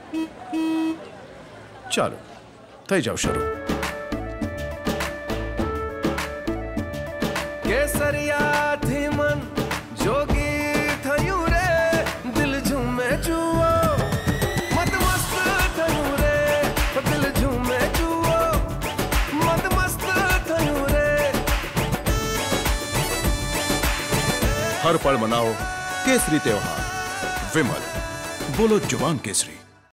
ચાલો થઈ જાવ શરૂ. કેસરિયા થી મન જોગી થયું રે, દિલ ઝૂમે જુઓ મત મસ્ત થયું રે, દિલ ઝૂમે જુઓ મત મસ્ત થયું રે. હર પળ મનાવો કેસરી ત્યોહાર. વિમલ, બોલો જુબાન કેસરી.